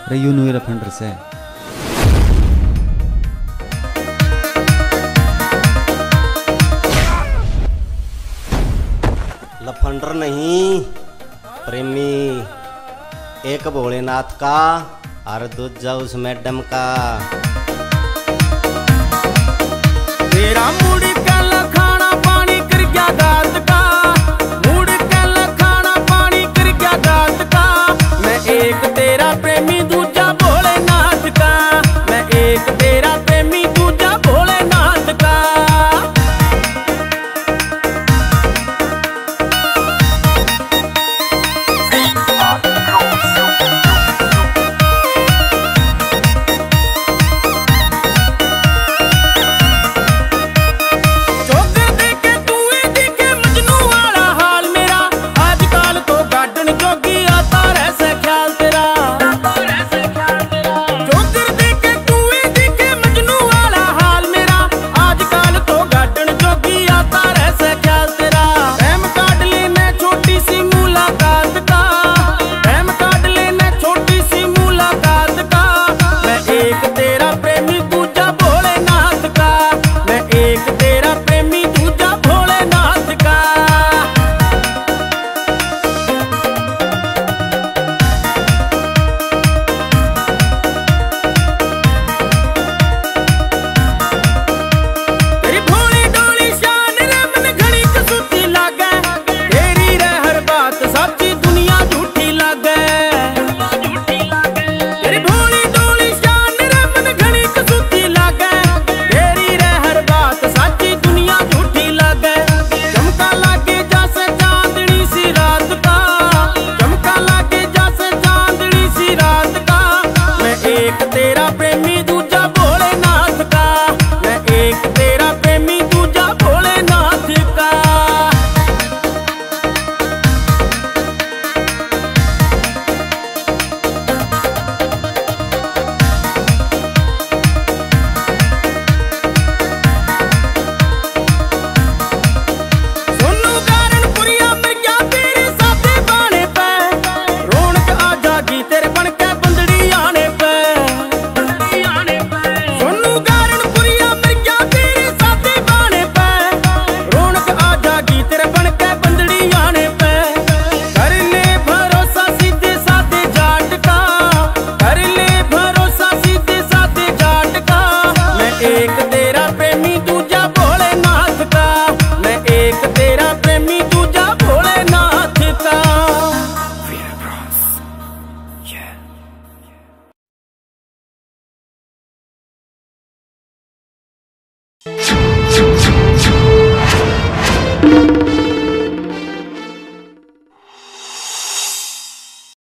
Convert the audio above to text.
रयू नुई लफंडर से लफंडर नहीं प्रेमी, एक भोलेनाथ का और दूजा उस मैडम का। तेरा मूड कल खाना पानी कर गया गात का, मूड कल खाना पानी कर गया गात का। मैं एक तेरा प्रेमी दूजा भोलेनाथ का, मैं एक तेरा प्रेमी दूजा भोलेनाथ का।